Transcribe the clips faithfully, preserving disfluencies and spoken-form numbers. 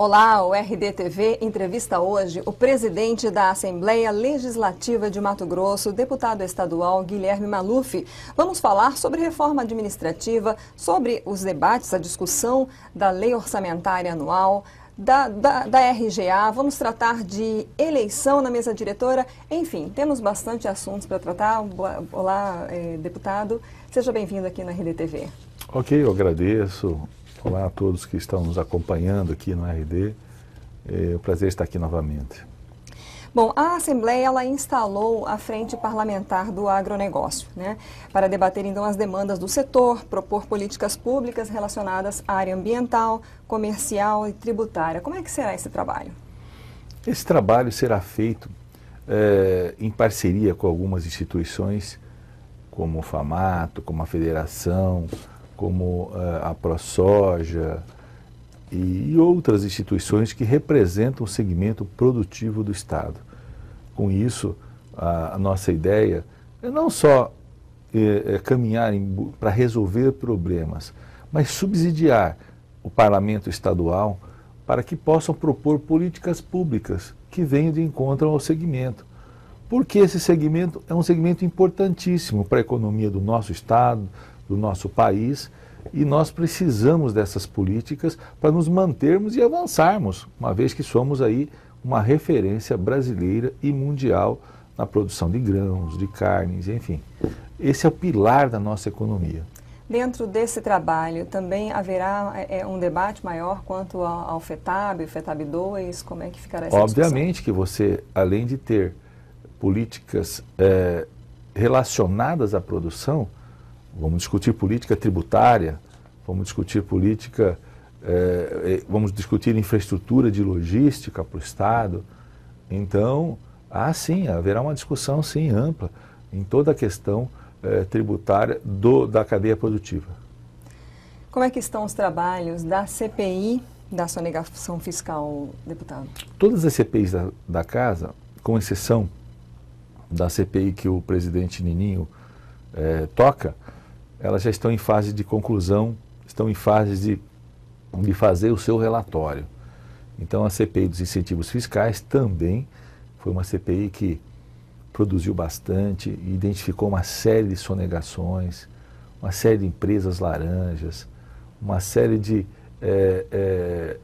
Olá, o R D T V entrevista hoje o presidente da Assembleia Legislativa de Mato Grosso, deputado estadual Guilherme Maluf. Vamos falar sobre reforma administrativa, sobre os debates, a discussão da lei orçamentária anual, da, da, da R G A, vamos tratar de eleição na mesa diretora, enfim, temos bastante assuntos para tratar. Olá, eh, deputado, seja bem-vindo aqui na R D T V. Ok, eu agradeço. Olá a todos que estão nos acompanhando aqui no R D. É um prazer estar aqui novamente. Bom, a Assembleia ela instalou a Frente Parlamentar do Agronegócio, né, para debater então as demandas do setor, propor políticas públicas relacionadas à área ambiental, comercial e tributária. Como é que será esse trabalho? Esse trabalho será feito é, em parceria com algumas instituições, como o FAMATO, como a Federação, como uh, a ProSoja e, e outras instituições que representam o segmento produtivo do Estado. Com isso, a, a nossa ideia é não só é, é caminhar para resolver problemas, mas subsidiar o parlamento estadual para que possam propor políticas públicas que venham de encontro ao segmento. Porque esse segmento é um segmento importantíssimo para a economia do nosso Estado, do nosso país, e nós precisamos dessas políticas para nos mantermos e avançarmos, uma vez que somos aí uma referência brasileira e mundial na produção de grãos, de carnes, enfim. Esse é o pilar da nossa economia. Dentro desse trabalho também haverá é, um debate maior quanto ao, ao FETAB, o FETAB dois, como é que ficará essa discussão? Obviamente que você, além de ter políticas é, relacionadas à produção, vamos discutir política tributária, vamos discutir política, é, vamos discutir infraestrutura de logística para o Estado. Então, ah, sim, haverá uma discussão, sim, ampla em toda a questão é, tributária do, da cadeia produtiva. Como é que estão os trabalhos da C P I da sonegação fiscal, deputado? Todas as C P Is da, da Casa, com exceção da C P I que o presidente Nininho é, toca, elas já estão em fase de conclusão, estão em fase de, de fazer o seu relatório. Então a C P I dos incentivos fiscais também foi uma C P I que produziu bastante, identificou uma série de sonegações, uma série de empresas laranjas, uma série de é, é,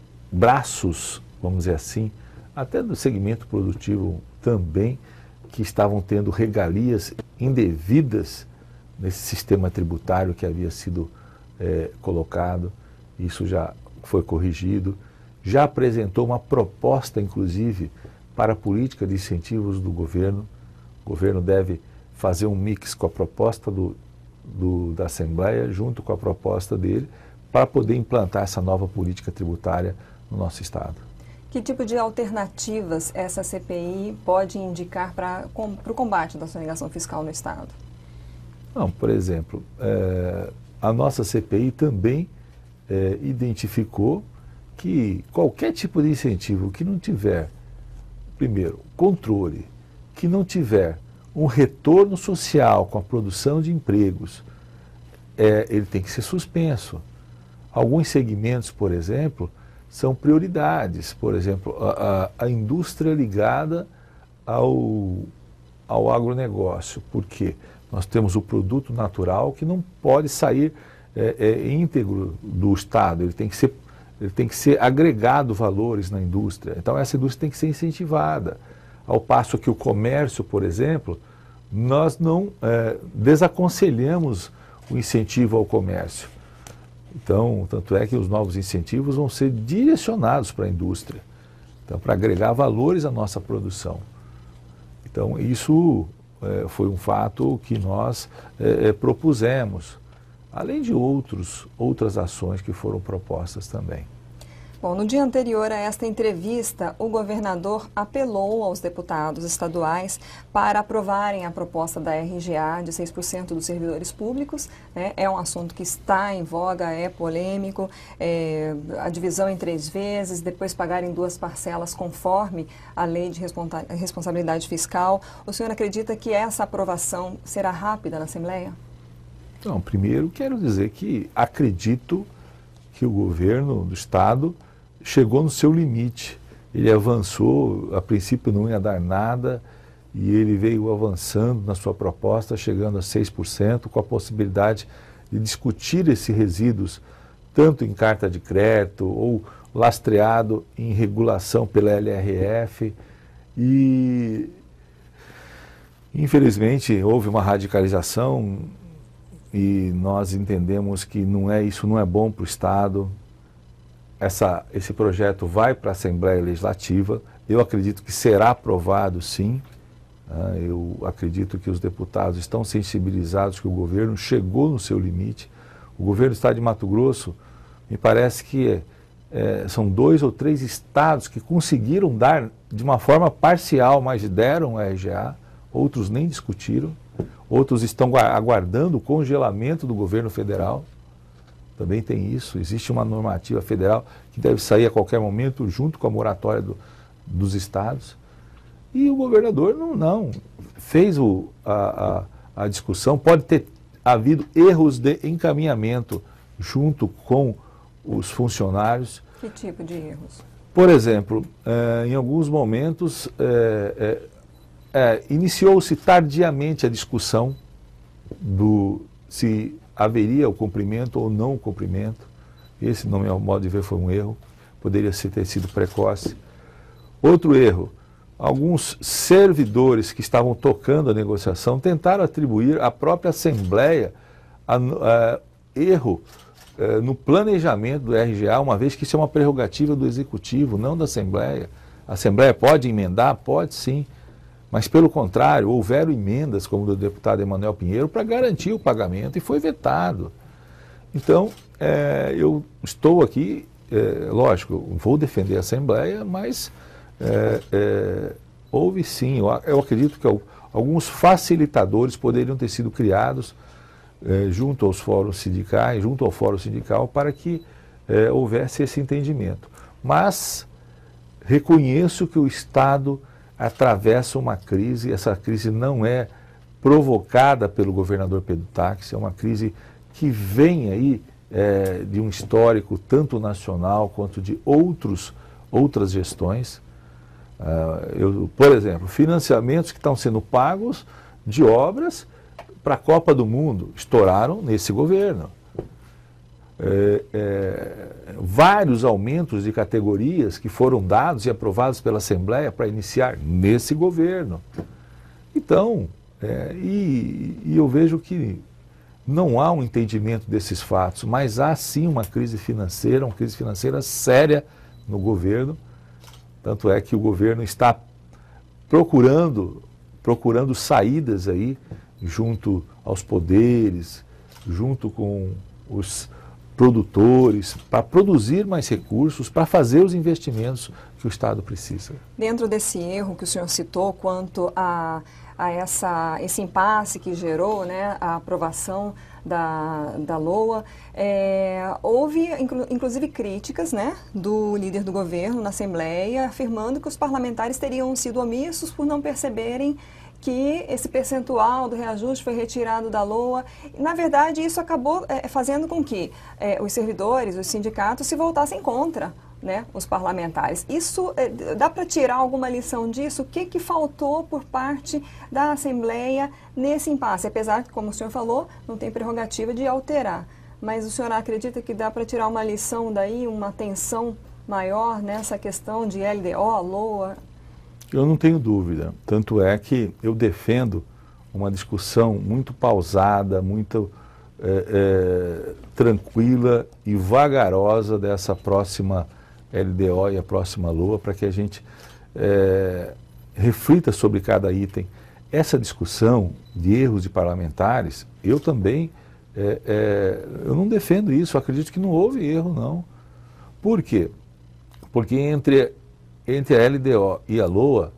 braços, vamos dizer assim, até do segmento produtivo também, que estavam tendo regalias indevidas nesse sistema tributário que havia sido é, colocado. Isso já foi corrigido. Já apresentou uma proposta, inclusive, para a política de incentivos do governo. O governo deve fazer um mix com a proposta do, do, da Assembleia, junto com a proposta dele, para poder implantar essa nova política tributária no nosso Estado. Que tipo de alternativas essa C P I pode indicar para o combate da sonegação fiscal no Estado? Não, por exemplo, é, a nossa C P I também é, identificou que qualquer tipo de incentivo que não tiver, primeiro, controle, que não tiver um retorno social com a produção de empregos, é, ele tem que ser suspenso. Alguns segmentos, por exemplo, são prioridades. Por exemplo, a, a, a indústria ligada ao, ao agronegócio. Por quê? Nós temos o produto natural que não pode sair é, é, íntegro do Estado, ele tem que ser, ele tem que ser agregado valores na indústria. Então essa indústria tem que ser incentivada. Ao passo que o comércio, por exemplo, nós não é, desaconselhamos o incentivo ao comércio. Então, tanto é que os novos incentivos vão ser direcionados para a indústria, então, para agregar valores à nossa produção. Então, isso É, foi um fato que nós é, é, propusemos, além de outros, outras ações que foram propostas também. Bom, no dia anterior a esta entrevista, o governador apelou aos deputados estaduais para aprovarem a proposta da R G A de seis por cento dos servidores públicos, né? É um assunto que está em voga, é polêmico, é, a divisão em três vezes, depois pagar em duas parcelas conforme a lei de responsa responsabilidade fiscal. O senhor acredita que essa aprovação será rápida na Assembleia? Então, primeiro quero dizer que acredito que o governo do Estado chegou no seu limite. Ele avançou, a princípio não ia dar nada, e ele veio avançando na sua proposta, chegando a seis por cento, com a possibilidade de discutir esses resíduos, tanto em carta de crédito ou lastreado em regulação pela L R F. E, infelizmente, houve uma radicalização e nós entendemos que não é, isso não é bom para o Estado. Essa, esse projeto vai para a Assembleia Legislativa. Eu acredito que será aprovado, sim. Eu acredito que os deputados estão sensibilizados que o governo chegou no seu limite. O governo do Estado de Mato Grosso, me parece que é, são dois ou três estados que conseguiram dar de uma forma parcial, mas deram o R G A, outros nem discutiram, outros estão aguardando o congelamento do governo federal. Também tem isso, existe uma normativa federal que deve sair a qualquer momento junto com a moratória do, dos estados. E o governador não, não fez o, a, a, a discussão. Pode ter havido erros de encaminhamento junto com os funcionários. Que tipo de erros? Por exemplo, eh, em alguns momentos eh, eh, eh, iniciou-se tardiamente a discussão do se haveria o cumprimento ou não o cumprimento. Esse, no meu modo de ver, foi um erro. Poderia ter sido precoce. Outro erro. Alguns servidores que estavam tocando a negociação tentaram atribuir à própria Assembleia a, a, erro a, no planejamento do R G A, uma vez que isso é uma prerrogativa do Executivo, não da Assembleia. A Assembleia pode emendar? Pode sim, mas pelo contrário, houveram emendas, como do deputado Emanuel Pinheiro, para garantir o pagamento e foi vetado. Então, é, eu estou aqui, é, lógico, vou defender a Assembleia, mas... É, é, houve sim, eu, eu acredito que alguns facilitadores poderiam ter sido criados é, junto aos fóruns sindicais, junto ao fórum sindical, para que é, houvesse esse entendimento. Mas reconheço que o Estado atravessa uma crise, essa crise não é provocada pelo governador Pedro Táxi, é uma crise que vem aí é, de um histórico tanto nacional quanto de outros, outras gestões. Uh, eu, por exemplo, financiamentos que estão sendo pagos de obras para a Copa do Mundo estouraram nesse governo. É, é, vários aumentos de categorias que foram dados e aprovados pela Assembleia para iniciar nesse governo. Então, é, e, e eu vejo que não há um entendimento desses fatos, mas há sim uma crise financeira, uma crise financeira séria no governo. Tanto é que o governo está procurando, procurando saídas aí, junto aos poderes, junto com os produtores, para produzir mais recursos, para fazer os investimentos que o Estado precisa. Dentro desse erro que o senhor citou, quanto a, a essa, esse impasse que gerou, né, a aprovação da, da LOA, é, houve inclu, inclusive críticas, né, do líder do governo na Assembleia, afirmando que os parlamentares teriam sido omissos por não perceberem que esse percentual do reajuste foi retirado da LOA. Na verdade, isso acabou é, fazendo com que é, os servidores, os sindicatos, se voltassem contra, né, os parlamentares. Isso, é, dá para tirar alguma lição disso? O que, que faltou por parte da Assembleia nesse impasse? Apesar que, como o senhor falou, não tem prerrogativa de alterar. Mas o senhor acredita que dá para tirar uma lição daí, uma atenção maior nessa questão de L D O, LOA? Eu não tenho dúvida. Tanto é que eu defendo uma discussão muito pausada, muito é, é, tranquila e vagarosa dessa próxima L D O e a próxima LOA, para que a gente é, reflita sobre cada item. Essa discussão de erros de parlamentares, eu também, é, é, eu não defendo isso, eu acredito que não houve erro, não. Por quê? Porque entre... entre a L D O e a LOA,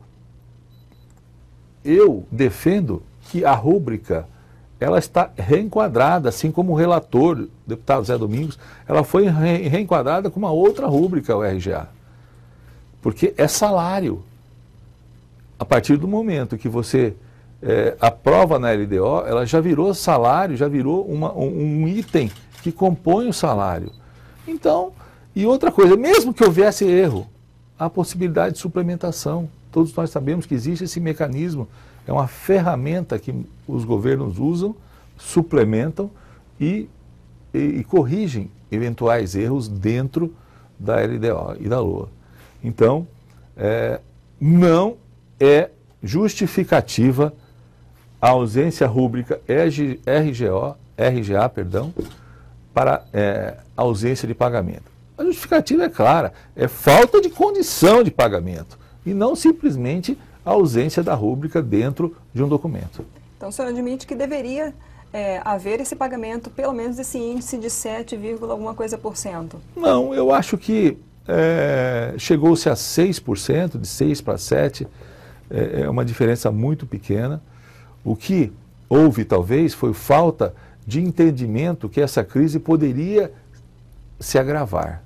eu defendo que a rúbrica ela está reenquadrada, assim como o relator, o deputado Zé Domingos, ela foi re reenquadrada com uma outra rúbrica, o R G A. Porque é salário. A partir do momento que você é, aprova na L D O, ela já virou salário, já virou uma, um, um item que compõe o salário. Então, E outra coisa, mesmo que houvesse erro, há possibilidade de suplementação. Todos nós sabemos que existe esse mecanismo, é uma ferramenta que os governos usam, suplementam e, e, e corrigem eventuais erros dentro da L D O e da LOA. Então, é, não é justificativa a ausência rúbrica R G O, R G A, perdão, para é, ausência de pagamento. A justificativa é clara, é falta de condição de pagamento e não simplesmente a ausência da rúbrica dentro de um documento. Então o senhor admite que deveria é, haver esse pagamento, pelo menos esse índice de sete, alguma coisa por cento? Não, eu acho que é, chegou-se a seis por cento, de seis para sete, é, é uma diferença muito pequena. O que houve talvez foi falta de entendimento que essa crise poderia se agravar.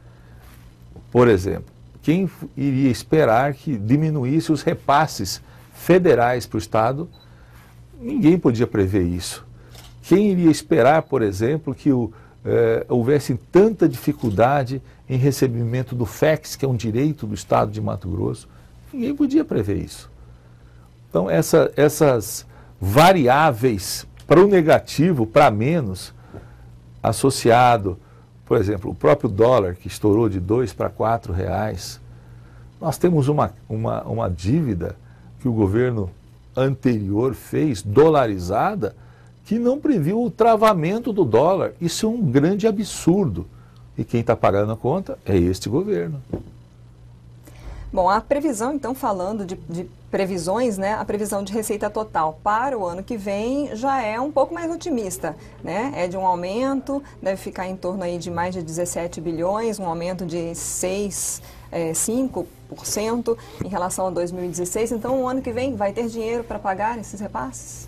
Por exemplo, quem iria esperar que diminuísse os repasses federais para o Estado? Ninguém podia prever isso. Quem iria esperar, por exemplo, que o, eh, houvesse tanta dificuldade em recebimento do F E X, que é um direito do Estado de Mato Grosso? Ninguém podia prever isso. Então, essa, essas variáveis para o negativo, para menos, associado, por exemplo, o próprio dólar, que estourou de dois para quatro reais. Nós temos uma, uma, uma dívida que o governo anterior fez, dolarizada, que não previu o travamento do dólar. Isso é um grande absurdo. E quem está pagando a conta é este governo. Bom, a previsão, então, falando de, de previsões, né, a previsão de receita total para o ano que vem já é um pouco mais otimista, né? É de um aumento, deve ficar em torno aí de mais de dezessete bilhões, um aumento de seis, é, cinco por cento em relação a dois mil e dezesseis. Então, o ano que vem vai ter dinheiro para pagar esses repasses?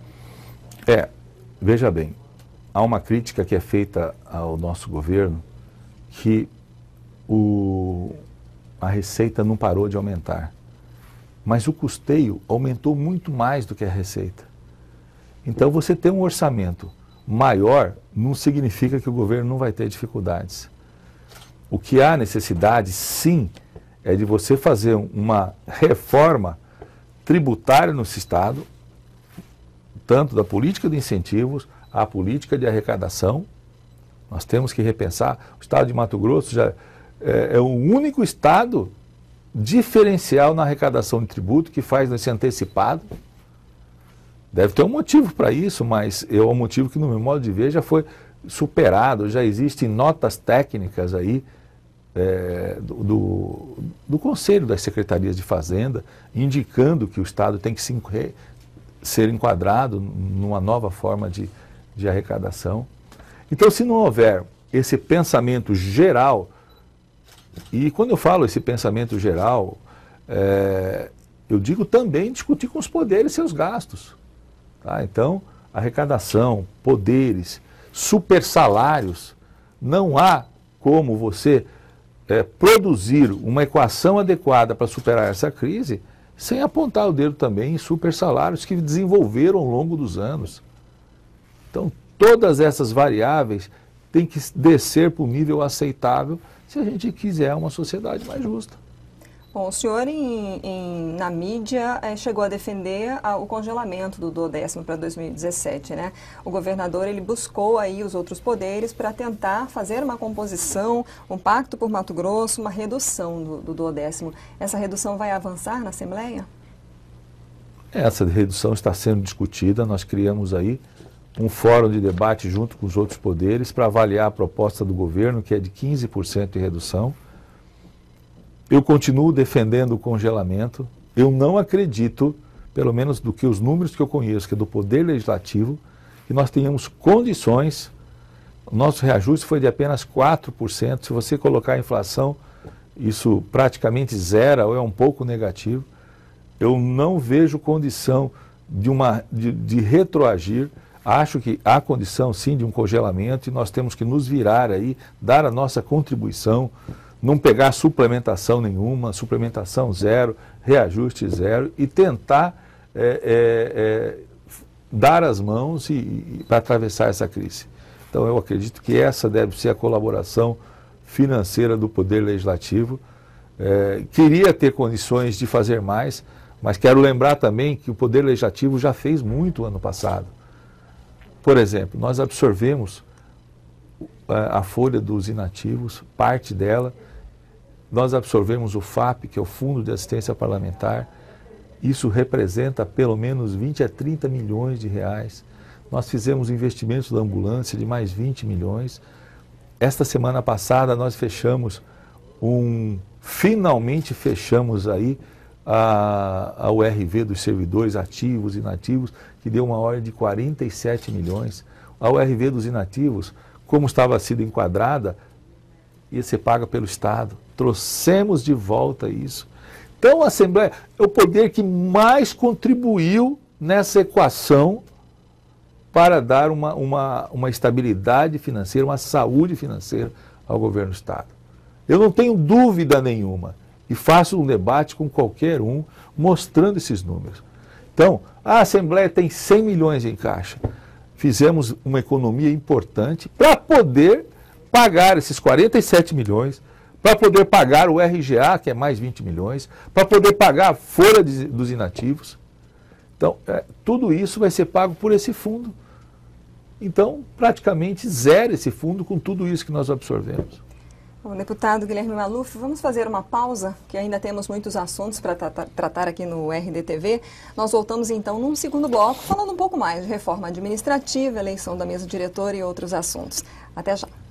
É, veja bem, há uma crítica que é feita ao nosso governo que o... a receita não parou de aumentar, mas o custeio aumentou muito mais do que a receita. Então, você ter um orçamento maior não significa que o governo não vai ter dificuldades. O que há necessidade, sim, é de você fazer uma reforma tributária no Estado, tanto da política de incentivos, à política de arrecadação. Nós temos que repensar. O Estado de Mato Grosso já é, é o único estado diferencial na arrecadação de tributo que faz esse antecipado. Deve ter um motivo para isso, mas é um motivo que, no meu modo de ver, já foi superado. Já existem notas técnicas aí é, do, do, do Conselho das Secretarias de Fazenda, indicando que o Estado tem que se, ser enquadrado numa nova forma de, de arrecadação. Então, se não houver esse pensamento geral, e quando eu falo esse pensamento geral, é, eu digo também discutir com os poderes seus gastos. Tá? Então, arrecadação, poderes, super salários, não há como você é, produzir uma equação adequada para superar essa crise sem apontar o dedo também em super salários que desenvolveram ao longo dos anos. Então, todas essas variáveis têm que descer para um nível aceitável se a gente quiser uma sociedade mais justa. Bom, o senhor em, em, na mídia eh, chegou a defender a, o congelamento do duodécimo para dois mil e dezessete, né? O governador ele buscou aí os outros poderes para tentar fazer uma composição, um pacto por Mato Grosso, uma redução do, do duodécimo. Essa redução vai avançar na Assembleia? Essa redução está sendo discutida, nós criamos aí um fórum de debate junto com os outros poderes para avaliar a proposta do governo, que é de quinze por cento de redução. Eu continuo defendendo o congelamento. Eu não acredito, pelo menos do que os números que eu conheço, que é do Poder Legislativo, que nós tenhamos condições. O nosso reajuste foi de apenas quatro por cento. Se você colocar a inflação, isso praticamente zera ou é um pouco negativo. Eu não vejo condição de, uma, de, de retroagir. Acho que há condição, sim, de um congelamento e nós temos que nos virar aí, dar a nossa contribuição, não pegar suplementação nenhuma, suplementação zero, reajuste zero e tentar é, é, é, dar as mãos e, e, para atravessar essa crise. Então eu acredito que essa deve ser a colaboração financeira do Poder Legislativo. É, queria ter condições de fazer mais, mas quero lembrar também que o Poder Legislativo já fez muito ano passado. Por exemplo, nós absorvemos a, a folha dos inativos, parte dela, nós absorvemos o F A P, que é o Fundo de Assistência Parlamentar. Isso representa pelo menos vinte a trinta milhões de reais. Nós fizemos investimentos da ambulância de mais vinte milhões. Esta semana passada nós fechamos um... Finalmente fechamos aí a, a U R V dos servidores ativos e inativos, que deu uma ordem de quarenta e sete milhões. A U R V dos inativos, como estava sido enquadrada, ia ser paga pelo Estado. Trouxemos de volta isso. Então a Assembleia é o poder que mais contribuiu nessa equação para dar uma, uma, uma estabilidade financeira, uma saúde financeira ao governo do Estado. Eu não tenho dúvida nenhuma e faço um debate com qualquer um mostrando esses números. Então, a Assembleia tem cem milhões em caixa. Fizemos uma economia importante para poder pagar esses quarenta e sete milhões, para poder pagar o R G A, que é mais vinte milhões, para poder pagar a folha de, dos inativos. Então, é, tudo isso vai ser pago por esse fundo. Então, praticamente zero esse fundo com tudo isso que nós absorvemos. Bom, deputado Guilherme Maluf, vamos fazer uma pausa, que ainda temos muitos assuntos para tratar aqui no R D T V. Nós voltamos então num segundo bloco, falando um pouco mais de reforma administrativa, eleição da mesa diretora e outros assuntos. Até já.